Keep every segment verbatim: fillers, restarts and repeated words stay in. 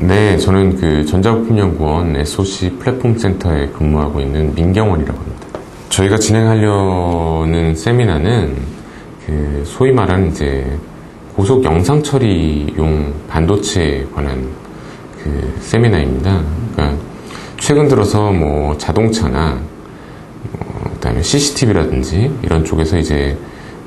네, 저는 그 전자부품연구원 에스오씨 플랫폼 센터에 근무하고 있는 민경원이라고 합니다. 저희가 진행하려는 세미나는 그 소위 말하는 이제 고속 영상 처리용 반도체에 관한 그 세미나입니다. 그러니까 최근 들어서 뭐 자동차나 뭐 그다음에 씨씨티비라든지 이런 쪽에서 이제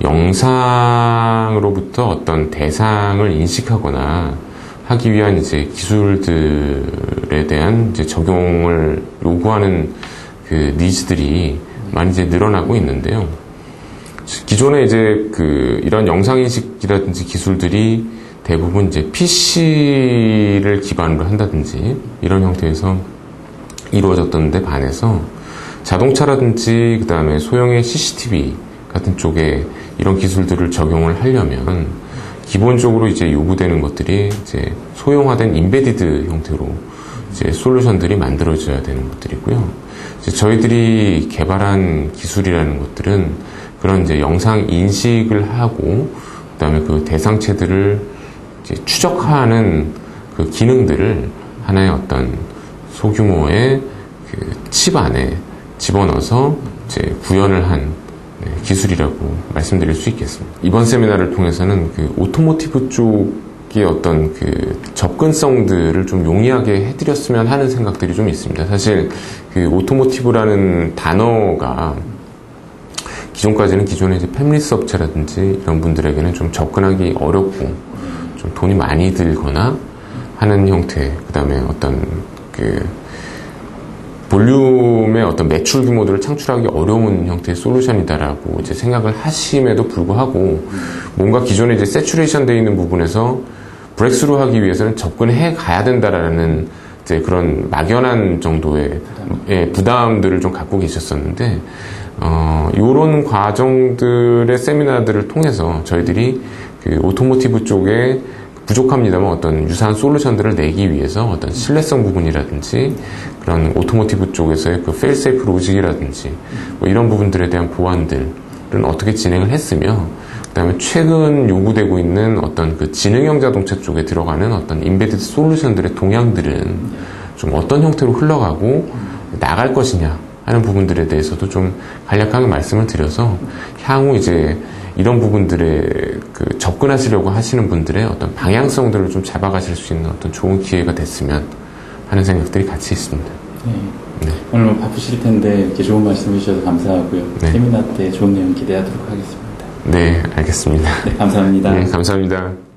영상으로부터 어떤 대상을 인식하거나 하기 위한 이제 기술들에 대한 이제 적용을 요구하는 그 니즈들이 많이 이제 늘어나고 있는데요. 기존에 이제 그 이런 영상인식이라든지 기술들이 대부분 이제 피씨를 기반으로 한다든지 이런 형태에서 이루어졌던 데 반해서 자동차라든지 그 다음에 소형의 씨씨티비 같은 쪽에 이런 기술들을 적용을 하려면 기본적으로 이제 요구되는 것들이 이제 소형화된 인베디드 형태로 이제 솔루션들이 만들어져야 되는 것들이고요. 이제 저희들이 개발한 기술이라는 것들은 그런 이제 영상 인식을 하고 그다음에 그 대상체들을 이제 추적하는 그 기능들을 하나의 어떤 소규모의 그 칩 안에 집어넣어서 이제 구현을 한 네, 기술이라고 말씀드릴 수 있겠습니다. 이번 세미나를 통해서는 그 오토모티브 쪽의 어떤 그 접근성들을 좀 용이하게 해드렸으면 하는 생각들이 좀 있습니다. 사실 그 오토모티브라는 단어가 기존까지는 기존의 이제 패밀리스 업체라든지 이런 분들에게는 좀 접근하기 어렵고 좀 돈이 많이 들거나 하는 형태, 그 다음에 어떤 그 볼륨의 어떤 매출 규모들을 창출하기 어려운 형태의 솔루션이다라고 이제 생각을 하심에도 불구하고 뭔가 기존에 이제 세츄레이션 되어 있는 부분에서 브렉스루 하기 위해서는 접근해 가야 된다라는 이제 그런 막연한 정도의 예, 부담들을 좀 갖고 계셨었는데, 어, 요런 과정들의 세미나들을 통해서 저희들이 그 오토모티브 쪽에 부족합니다만 어떤 유사한 솔루션들을 내기 위해서 어떤 신뢰성 부분이라든지 그런 오토모티브 쪽에서의 그 페일세이프 로직이라든지 뭐 이런 부분들에 대한 보완들은 어떻게 진행을 했으며, 그 다음에 최근 요구되고 있는 어떤 그 지능형 자동차 쪽에 들어가는 어떤 인베디드 솔루션들의 동향들은 좀 어떤 형태로 흘러가고 나갈 것이냐 하는 부분들에 대해서도 좀 간략하게 말씀을 드려서 향후 이제 이런 부분들에 그 접근하시려고 하시는 분들의 어떤 방향성들을 좀 잡아가실 수 있는 어떤 좋은 기회가 됐으면 하는 생각들이 같이 있습니다. 네. 네. 오늘 뭐 바쁘실 텐데 이렇게 좋은 말씀 해주셔서 감사하고요. 네. 세미나 때 좋은 내용 기대하도록 하겠습니다. 네, 알겠습니다. 네, 감사합니다. 네, 감사합니다.